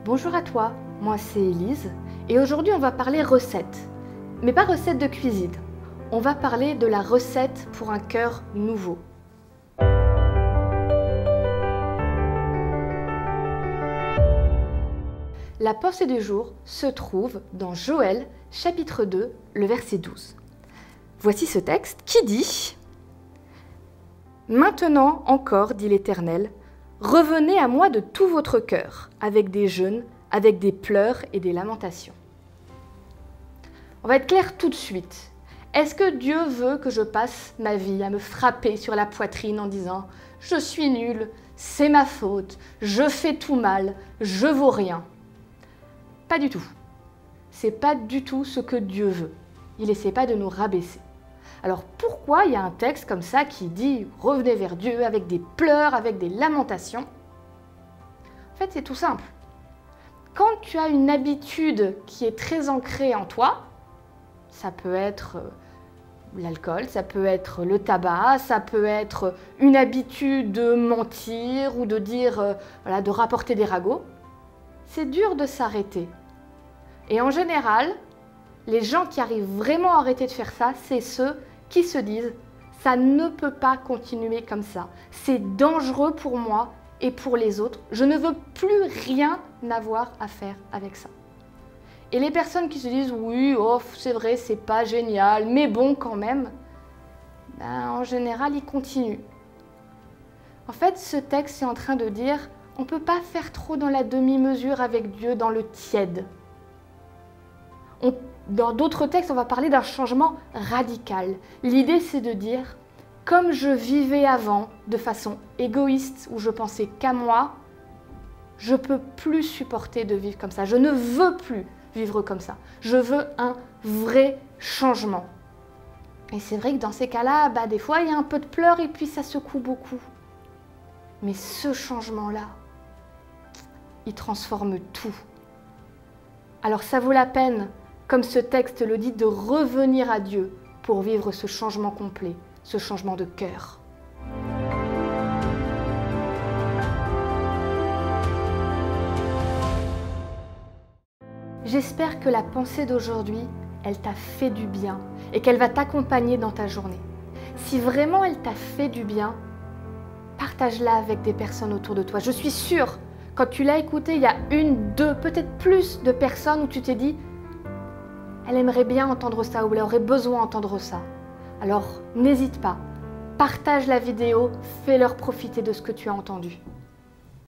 Bonjour à toi, moi c'est Élise et aujourd'hui on va parler recettes. Mais pas recette de cuisine, on va parler de la recette pour un cœur nouveau. La pensée du jour se trouve dans Joël chapitre 2, le verset 12. Voici ce texte qui dit « Maintenant encore, dit l'Éternel, revenez à moi de tout votre cœur, avec des jeûnes, avec des pleurs et des lamentations. » On va être clair tout de suite. Est-ce que Dieu veut que je passe ma vie à me frapper sur la poitrine en disant « Je suis nul, c'est ma faute, je fais tout mal, je vaux rien ». Pas du tout. C'est pas du tout ce que Dieu veut. Il n'essaie pas de nous rabaisser. Alors pourquoi il y a un texte comme ça qui dit « Revenez vers Dieu avec des pleurs, avec des lamentations » En fait, c'est tout simple. Quand tu as une habitude qui est très ancrée en toi, ça peut être l'alcool, ça peut être le tabac, ça peut être une habitude de mentir ou de dire, de rapporter des ragots, c'est dur de s'arrêter. Et en général, les gens qui arrivent vraiment à arrêter de faire ça, c'est ceux qui se disent « ça ne peut pas continuer comme ça, c'est dangereux pour moi et pour les autres, je ne veux plus rien avoir à faire avec ça ». Et les personnes qui se disent « oui, oh, c'est vrai, c'est pas génial, mais bon quand même », en général, ils continuent. En fait, ce texte est en train de dire « on ne peut pas faire trop dans la demi-mesure avec Dieu, dans le tiède ». Dans d'autres textes, on va parler d'un changement radical. L'idée, c'est de dire, comme je vivais avant de façon égoïste, où je pensais qu'à moi, je ne peux plus supporter de vivre comme ça. Je ne veux plus vivre comme ça. Je veux un vrai changement. Et c'est vrai que dans ces cas-là, des fois, il y a un peu de pleurs et puis ça secoue beaucoup. Mais ce changement-là, il transforme tout. Alors ça vaut la peine, comme ce texte le dit, de revenir à Dieu pour vivre ce changement complet, ce changement de cœur. J'espère que la pensée d'aujourd'hui, elle t'a fait du bien et qu'elle va t'accompagner dans ta journée. Si vraiment elle t'a fait du bien, partage-la avec des personnes autour de toi. Je suis sûre, quand tu l'as écoutée, il y a une, deux, peut-être plus de personnes où tu t'es dit elle aimerait bien entendre ça ou elle aurait besoin d'entendre ça. Alors, n'hésite pas, partage la vidéo, fais-leur profiter de ce que tu as entendu.